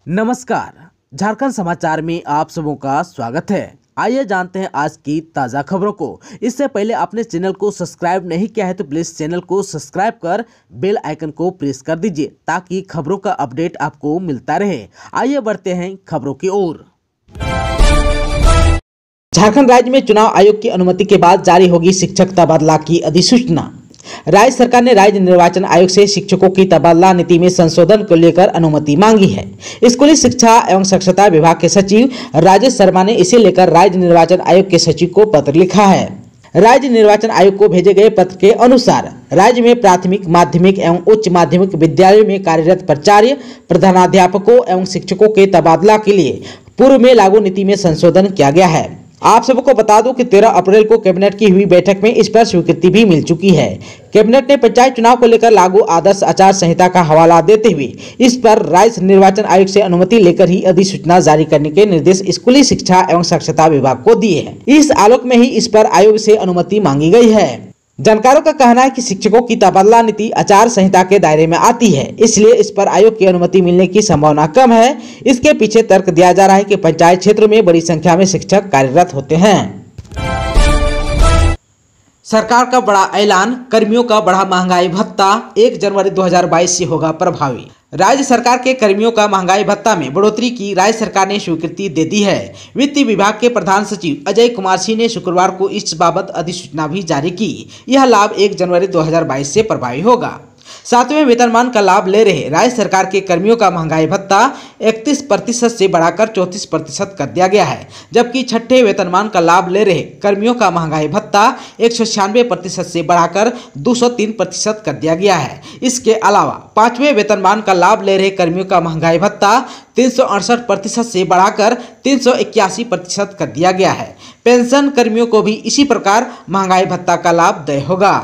नमस्कार, झारखंड समाचार में आप सबों का स्वागत है। आइए जानते हैं आज की ताज़ा खबरों को। इससे पहले आपने चैनल को सब्सक्राइब नहीं किया है तो प्लीज़ चैनल को सब्सक्राइब कर बेल आइकन को प्रेस कर दीजिए ताकि खबरों का अपडेट आपको मिलता रहे। आइए बढ़ते हैं खबरों की ओर। झारखंड राज्य में चुनाव आयोग की अनुमति के बाद जारी होगी शिक्षक तबादला की अधिसूचना। राज्य सरकार ने राज्य निर्वाचन आयोग से शिक्षकों की तबादला नीति में संशोधन को लेकर अनुमति मांगी है। स्कूली शिक्षा एवं साक्षरता विभाग के सचिव राजेश शर्मा ने इसे लेकर राज्य निर्वाचन आयोग के सचिव को पत्र लिखा है। राज्य निर्वाचन आयोग को भेजे गए पत्र के अनुसार राज्य में प्राथमिक, माध्यमिक एवं उच्च माध्यमिक विद्यालयों में कार्यरत प्राचार्य, प्रधानाध्यापकों एवं शिक्षकों के तबादला के लिए पूर्व में लागू नीति में संशोधन किया गया है। आप सबको बता दूं कि 13 अप्रैल को कैबिनेट की हुई बैठक में इस पर स्वीकृति भी मिल चुकी है। कैबिनेट ने पंचायत चुनाव को लेकर लागू आदर्श आचार संहिता का हवाला देते हुए इस पर राज्य निर्वाचन आयोग से अनुमति लेकर ही अधिसूचना जारी करने के निर्देश स्कूली शिक्षा एवं साक्षरता विभाग को दिए हैं। इस आलोक में ही इस पर आयोग से अनुमति मांगी गई है। जानकारों का कहना है कि शिक्षकों की तबादला नीति आचार संहिता के दायरे में आती है, इसलिए इस पर आयोग की अनुमति मिलने की संभावना कम है। इसके पीछे तर्क दिया जा रहा है कि पंचायत क्षेत्र में बड़ी संख्या में शिक्षक कार्यरत होते हैं। सरकार का बड़ा ऐलान, कर्मियों का बढ़ा महंगाई भत्ता 1 जनवरी 2022 से होगा प्रभावी। राज्य सरकार के कर्मियों का महंगाई भत्ता में बढ़ोतरी की राज्य सरकार ने स्वीकृति दे दी है। वित्त विभाग के प्रधान सचिव अजय कुमार सिंह ने शुक्रवार को इस बाबत अधिसूचना भी जारी की। यह लाभ 1 जनवरी 2022 से प्रभावी होगा। 7वें वेतनमान का लाभ ले रहे राज्य सरकार के कर्मियों का महंगाई भत्ता 31% से बढ़ाकर 34% कर दिया गया है, जबकि 6ठे वेतनमान का लाभ ले रहे कर्मियों का महंगाई भत्ता 196% से बढ़ाकर 203% कर दिया गया है। इसके अलावा 5वें वेतनमान का लाभ ले रहे कर्मियों का महंगाई भत्ता 368% से बढ़ाकर 381% कर दिया गया है। पेंशन कर्मियों को भी इसी प्रकार महंगाई भत्ता का लाभ देय होगा।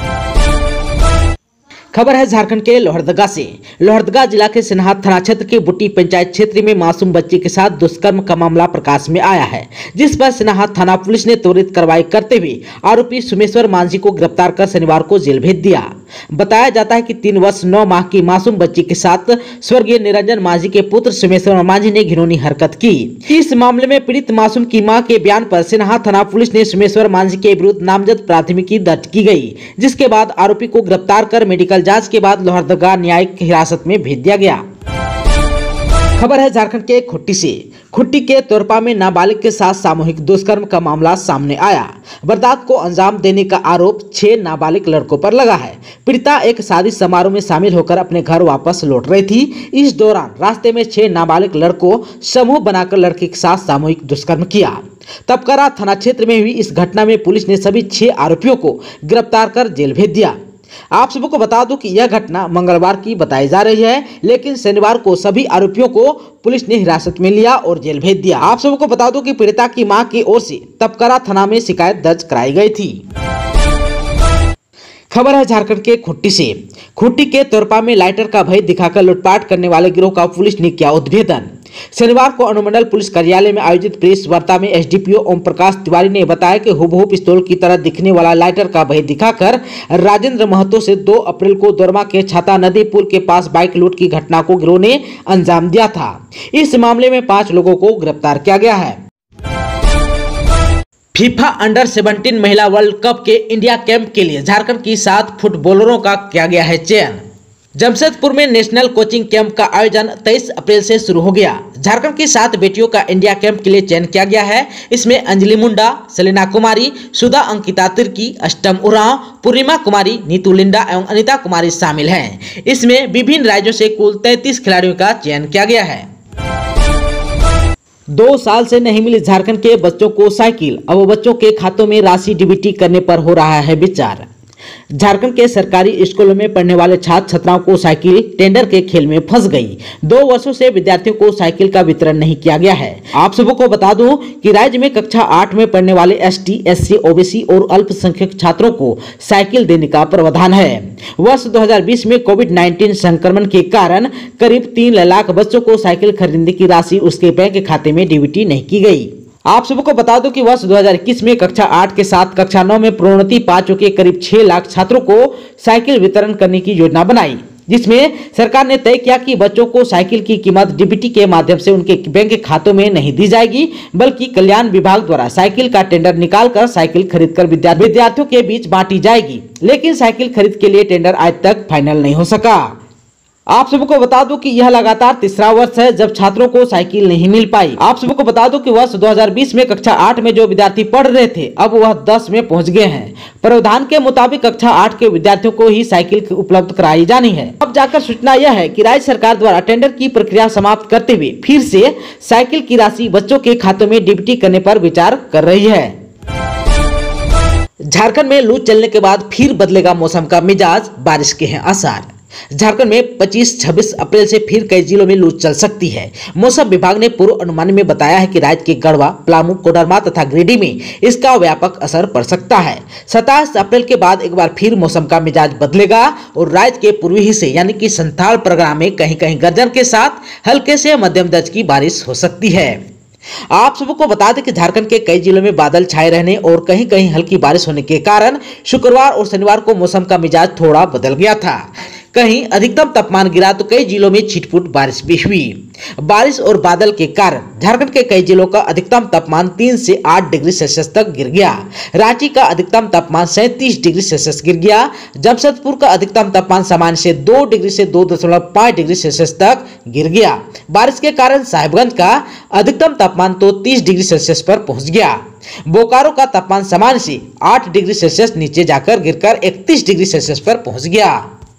खबर है झारखंड के लोहरदगा से। लोहरदगा जिला के सिन्हा थाना क्षेत्र के बुट्टी पंचायत क्षेत्र में मासूम बच्चे के साथ दुष्कर्म का मामला प्रकाश में आया है, जिस पर सिन्हा थाना पुलिस ने त्वरित कार्रवाई करते हुए आरोपी सुमेश्वर मांझी को गिरफ्तार कर शनिवार को जेल भेज दिया। बताया जाता है कि 3 वर्ष 9 माह की मासूम बच्ची के साथ स्वर्गीय निरंजन मांझी के पुत्र सुमेश्वर मांझी ने घिनौनी हरकत की। इस मामले में पीड़ित मासूम की मां के बयान पर सिन्हा थाना पुलिस ने सुमेश्वर मांझी के विरुद्ध नामजद प्राथमिकी दर्ज की गई, जिसके बाद आरोपी को गिरफ्तार कर मेडिकल जांच के बाद लोहरदगा न्यायिक हिरासत में भेज दिया गया। खबर है झारखंड के खुट्टी से। खुट्टी के तोरपा में नाबालिग के साथ सामूहिक दुष्कर्म का मामला सामने आया। वारदात को अंजाम देने का आरोप 6 नाबालिग लड़कों पर लगा है। पीड़िता एक शादी समारोह में शामिल होकर अपने घर वापस लौट रही थी। इस दौरान रास्ते में 6 नाबालिग लड़कों समूह बनाकर लड़की के साथ सामूहिक दुष्कर्म किया। तपकरा थाना क्षेत्र में हुई इस घटना में पुलिस ने सभी 6 आरोपियों को गिरफ्तार कर जेल भेज दिया। आप सबको बता दूं कि यह घटना मंगलवार की बताई जा रही है, लेकिन शनिवार को सभी आरोपियों को पुलिस ने हिरासत में लिया और जेल भेज दिया। आप सबको बता दूं कि पीड़िता की मां की ओर से तपकरा थाना में शिकायत दर्ज कराई गई थी। खबर है झारखंड के खुट्टी से। खुट्टी के तोरपा में लाइटर का भय दिखाकर लूटपाट करने वाले गिरोह का पुलिस ने किया उद्भेदन। शनिवार को अनुमंडल पुलिस कार्यालय में आयोजित प्रेस वार्ता में एसडीपीओ ओम प्रकाश तिवारी ने बताया कि हुबहू पिस्तौल की तरह दिखने वाला लाइटर का भय दिखाकर राजेंद्र महतो से 2 अप्रैल को दोरमा के छाता नदी पुल के पास बाइक लूट की घटना को गिरोह ने अंजाम दिया था। इस मामले में 5 लोगों को गिरफ्तार किया गया है। फीफा अंडर 17 महिला वर्ल्ड कप के इंडिया कैंप के लिए झारखंड की 7 फुटबॉलरों का किया गया है चयन। जमशेदपुर में नेशनल कोचिंग कैंप का आयोजन 23 अप्रैल से शुरू हो गया। झारखंड की 7 बेटियों का इंडिया कैंप के लिए चयन किया गया है। इसमें अंजलि मुंडा, सेलिना कुमारी, सुधा अंकिता तिर्की, अष्टम उरांव, पूर्णिमा कुमारी, नीतू लिंडा एवं अनिता कुमारी शामिल हैं। इसमें विभिन्न राज्यों से कुल 33 खिलाड़ियों का चयन किया गया है। 2 साल से नहीं मिली झारखंड के बच्चों को साइकिल, अब बच्चों के खातों में राशि डीबीटी करने पर हो रहा है विचार। झारखंड के सरकारी स्कूलों में पढ़ने वाले छात्र छात्राओं को साइकिल टेंडर के खेल में फंस गई। 2 वर्षों से विद्यार्थियों को साइकिल का वितरण नहीं किया गया है। आप सबको बता दूं कि राज्य में कक्षा 8 में पढ़ने वाले एसटी, एससी, ओबीसी और अल्पसंख्यक छात्रों को साइकिल देने का प्रावधान है। वर्ष 2020 में कोविड-19 संक्रमण के कारण करीब 3 लाख बच्चों को साइकिल खरीदने की राशि उसके बैंक खाते में डीबीटी नहीं की गई। आप सबको बता दूं कि वर्ष 2021 में कक्षा 8 के साथ कक्षा 9 में प्रोन्नति पा चुके करीब 6 लाख छात्रों को साइकिल वितरण करने की योजना बनाई। जिसमें सरकार ने तय किया कि बच्चों को साइकिल की कीमत डीबीटी के माध्यम से उनके बैंक के खातों में नहीं दी जाएगी, बल्कि कल्याण विभाग द्वारा साइकिल का टेंडर निकालकर साइकिल खरीदकर विद्यार्थियों के बीच बांटी जाएगी। लेकिन साइकिल खरीद के लिए टेंडर आज तक फाइनल नहीं हो सका। आप सबको बता दूं कि यह लगातार तीसरा वर्ष है जब छात्रों को साइकिल नहीं मिल पाई। आप सबको बता दूं कि वर्ष 2020 में कक्षा 8 में जो विद्यार्थी पढ़ रहे थे अब वह 10 में पहुंच गए हैं। प्रावधान के मुताबिक कक्षा 8 के विद्यार्थियों को ही साइकिल उपलब्ध कराई जानी है। अब जाकर सूचना यह है कि राज्य सरकार द्वारा टेंडर की प्रक्रिया समाप्त करते हुए फिर से साइकिल की राशि बच्चों के खातों में डीबीटी करने पर विचार कर रही है। झारखंड में लू चलने के बाद फिर बदलेगा मौसम का मिजाज, बारिश के हैं आसार। झारखंड में 25-26 अप्रैल से फिर कई जिलों में लू चल सकती है। मौसम विभाग ने पूर्व अनुमान में बताया है कि राज्य के गढ़वा, पलामू, कोडरमा तथा गिरिडीह में इसका व्यापक असर पड़ सकता है। 27 अप्रैल के बाद एक बार फिर मौसम का मिजाज बदलेगा और राज्य के पूर्वी हिस्से यानी कि संथाल परगना में कहीं कहीं गर्जन के साथ हल्के से मध्यम दर्जे की बारिश हो सकती है। आप सबको बता दें कि झारखंड के कई जिलों में बादल छाए रहने और कहीं कहीं हल्की बारिश होने के कारण शुक्रवार और शनिवार को मौसम का मिजाज थोड़ा बदल गया था। कहीं अधिकतम तापमान गिरा तो कई जिलों में छिटपुट बारिश भी हुई। बारिश और बादल के कारण झारखंड के कई जिलों का अधिकतम तापमान 3 से 8 डिग्री सेल्सियस तक गिर गया। रांची का अधिकतम तापमान 37 डिग्री सेल्सियस गिर गया। जमशेदपुर का अधिकतम तापमान सामान्य से 2 डिग्री से 2.5 डिग्री सेल्सियस तक गिर गया। बारिश के कारण साहिबगंज का अधिकतम तापमान तो 30 डिग्री सेल्सियस पर पहुंच गया। बोकारो का तापमान सामान्य से 8 डिग्री सेल्सियस नीचे जाकर गिरकर 31 डिग्री सेल्सियस पर पहुंच गया।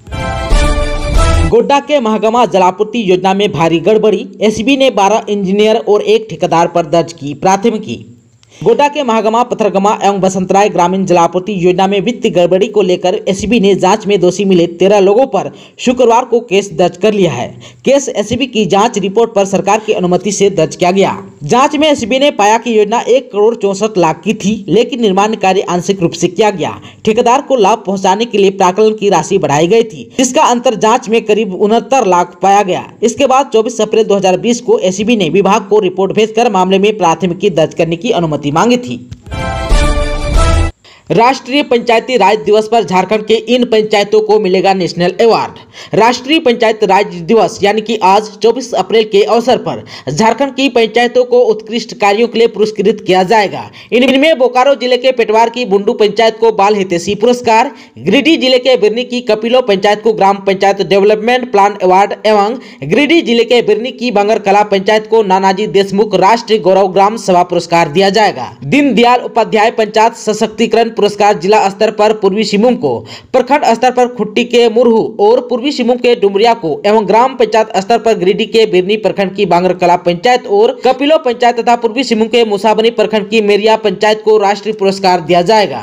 गोड्डा के महागमा जलापूर्ति योजना में भारी गड़बड़ी, एसीबी ने 12 इंजीनियर और एक ठेकेदार पर दर्ज की प्राथमिकी। गोड्डा के महागमा, पथरगमा एवं बसंतराय ग्रामीण जलापूर्ति योजना में वित्तीय गड़बड़ी को लेकर एसीबी ने जांच में दोषी मिले 13 लोगों पर शुक्रवार को केस दर्ज कर लिया है। केस एसीबी की जांच रिपोर्ट पर सरकार की अनुमति से दर्ज किया गया। जांच में एसीबी ने पाया कि योजना 1 करोड़ 64 लाख की थी, लेकिन निर्माण कार्य आंशिक रूप से किया गया। ठेकेदार को लाभ पहुंचाने के लिए प्राक्कलन की राशि बढ़ाई गई थी, जिसका अंतर जांच में करीब 69 लाख पाया गया। इसके बाद 24 अप्रैल 2020 को एसीबी ने विभाग को रिपोर्ट भेजकर मामले में प्राथमिकी दर्ज करने की अनुमति मांगी थी। राष्ट्रीय पंचायती राज दिवस पर झारखंड के इन पंचायतों को मिलेगा नेशनल अवार्ड। राष्ट्रीय पंचायत राज दिवस यानी कि आज 24 अप्रैल के अवसर पर झारखंड की पंचायतों को उत्कृष्ट कार्यों के लिए पुरस्कृत किया जाएगा। इनमें बोकारो जिले के पेटवार की बुंडू पंचायत को बाल हितैषी पुरस्कार, गिरिडीह जिले के बिरनी की कपिलो पंचायत को ग्राम पंचायत डेवलपमेंट प्लान अवार्ड एवं गिरिडीह जिले के बिरनी की बंगर कला पंचायत को नानाजी देशमुख राष्ट्रीय गौरव ग्राम सभा पुरस्कार दिया जाएगा। दीनदयाल उपाध्याय पंचायत सशक्तिकरण पुरस्कार जिला स्तर पर पूर्वी सिंहभूम को, प्रखंड स्तर पर खुट्टी के मुरहू और पूर्वी सिंहभूम के डुमरिया को एवं ग्राम पंचायत स्तर पर गिरिडीह के बिरनी प्रखंड की बांगर कला पंचायत और कपिलो पंचायत तथा पूर्वी सिंहभूम के मुसाबनी प्रखंड की मेरिया पंचायत को राष्ट्रीय पुरस्कार दिया जाएगा।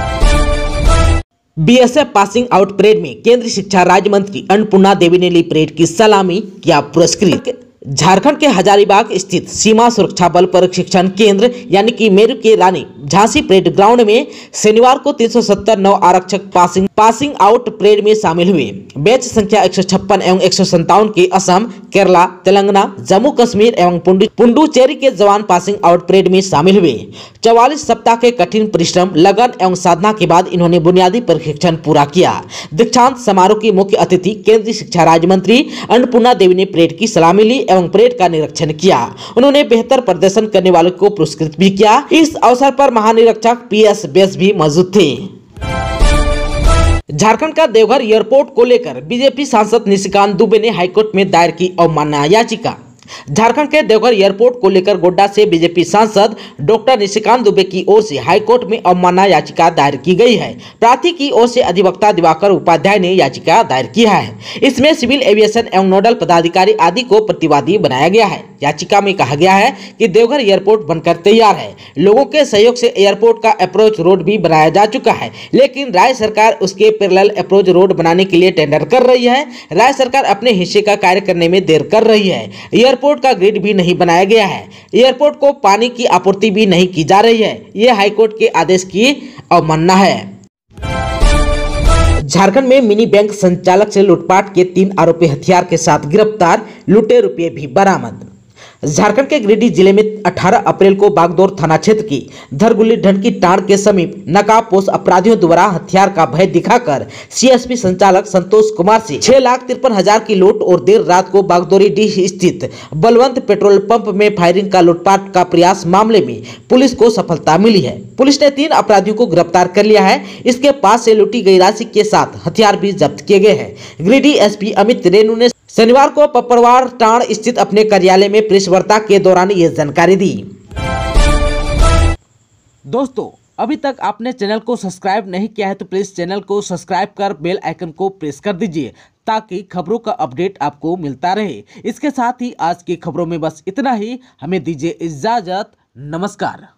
बीएसएफ पासिंग आउट परेड में केंद्रीय शिक्षा राज्य मंत्री अन्नपूर्णा देवी ने ली परेड की सलामी, किया पुरस्कृत। झारखंड के हजारीबाग स्थित सीमा सुरक्षा बल प्रशिक्षण केंद्र यानी कि मेरू के रानी झांसी परेड ग्राउंड में शनिवार को 370 नव आरक्षक पासिंग आउट परेड में शामिल हुए। बैच संख्या 156 एवं 157 के असम, केरला, तेलंगाना, जम्मू कश्मीर एवं पुडुचेरी के जवान पासिंग आउट परेड में शामिल हुए। 44 सप्ताह के कठिन परिश्रम, लगन एवं साधना के बाद इन्होंने बुनियादी प्रशिक्षण पूरा किया। दीक्षांत समारोह की मुख्य अतिथि केंद्रीय शिक्षा राज्य मंत्री अन्नपूर्णा देवी ने परेड की सलामी ली एवं परेड का निरीक्षण किया। उन्होंने बेहतर प्रदर्शन करने वालों को पुरस्कृत भी किया। इस अवसर पर महानिरीक्षक पीएस बेस भी मौजूद थे। झारखंड का देवघर एयरपोर्ट को लेकर बीजेपी सांसद निशिकांत दुबे ने हाईकोर्ट में दायर की अवमानना याचिका। झारखंड के देवघर एयरपोर्ट को लेकर गोड्डा से बीजेपी सांसद डॉक्टर निशिकांत दुबे की ओर से हाईकोर्ट में अवमानना याचिका दायर की गई है। प्रार्थी की ओर से अधिवक्ता दिवाकर उपाध्याय ने याचिका दायर किया है। इसमें सिविल एविएशन एवं नोडल पदाधिकारी आदि को प्रतिवादी बनाया गया है। याचिका में कहा गया है कि देवघर एयरपोर्ट बनकर तैयार है, लोगों के सहयोग से एयरपोर्ट का अप्रोच रोड भी बनाया जा चुका है, लेकिन राज्य सरकार उसके पैरेलल अप्रोच रोड बनाने के लिए टेंडर कर रही है। राज्य सरकार अपने हिस्से का कार्य करने में देर कर रही है। एयरपोर्ट का ग्रिड भी नहीं बनाया गया है। एयरपोर्ट को पानी की आपूर्ति भी नहीं की जा रही है। यह हाईकोर्ट के आदेश की अवमानना है। झारखंड में मिनी बैंक संचालक से लूटपाट के 3 आरोपी हथियार के साथ गिरफ्तार, लूटे रुपये भी बरामद। झारखंड के गिरिडीह जिले में 18 अप्रैल को बागदौर थाना क्षेत्र की धरगुल्ली ढंकी टाड़ के समीप नकाबपोश अपराधियों द्वारा हथियार का भय दिखाकर सीएसपी संचालक संतोष कुमार से 6,53,000 की लूट और देर रात को बागदौरीडीह स्थित बलवंत पेट्रोल पंप में फायरिंग का लूटपाट का प्रयास मामले में पुलिस को सफलता मिली है। पुलिस ने 3 अपराधियों को गिरफ्तार कर लिया है। इसके पास से लूटी गई राशि के साथ हथियार भी जब्त किए गए हैं। गिरिडीह एसपी अमित रेणु ने शनिवार को पपरवार टाड़ स्थित अपने कार्यालय में प्रेस वार्ता के दौरान ये जानकारी दी। दोस्तों, अभी तक आपने चैनल को सब्सक्राइब नहीं किया है तो प्लीज चैनल को सब्सक्राइब कर बेल आइकन को प्रेस कर दीजिए ताकि खबरों का अपडेट आपको मिलता रहे। इसके साथ ही आज की खबरों में बस इतना ही। हमें दीजिए इजाजत। नमस्कार।